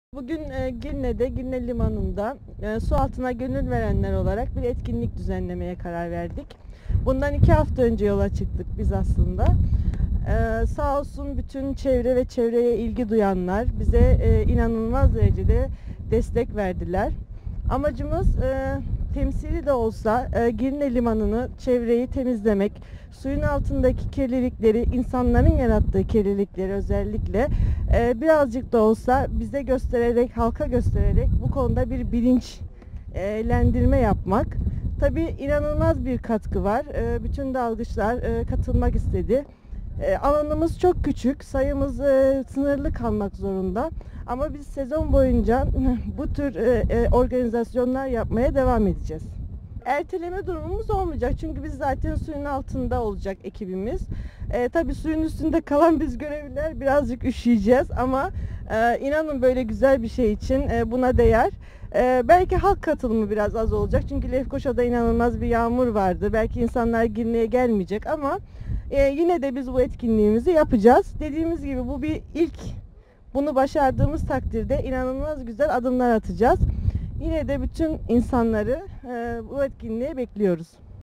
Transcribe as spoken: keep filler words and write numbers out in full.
Bugün e, Girne'de, Girne Limanı'nda e, su altına gönül verenler olarak bir etkinlik düzenlemeye karar verdik. Bundan iki hafta önce yola çıktık biz aslında. E, sağ olsun bütün çevre ve çevreye ilgi duyanlar bize e, inanılmaz derecede destek verdiler. Amacımız e, temsili de olsa e, Girne Limanı'nı, çevreyi temizlemek, suyun altındaki kirlilikleri, insanların yarattığı kirlilikleri özellikle e, birazcık da olsa bize göstererek, halka göstererek bu konuda bir bilinçlendirme yapmak. Tabii inanılmaz bir katkı var. E, bütün dalgıçlar e, katılmak istedi. E, alanımız çok küçük, sayımız e, sınırlı kalmak zorunda. Ama biz sezon boyunca bu tür e, e, organizasyonlar yapmaya devam edeceğiz. Erteleme durumumuz olmayacak çünkü biz zaten suyun altında olacak ekibimiz. E, tabii suyun üstünde kalan biz görevliler birazcık üşüyeceğiz ama e, inanın böyle güzel bir şey için e, buna değer. E, belki halk katılımı biraz az olacak çünkü Lefkoşa'da inanılmaz bir yağmur vardı. Belki insanlar Girne'ye gelmeyecek ama e, yine de biz bu etkinliğimizi yapacağız. Dediğimiz gibi bu bir ilk. Bunu başardığımız takdirde inanılmaz güzel adımlar atacağız. Yine de bütün insanları e, bu etkinliğe bekliyoruz.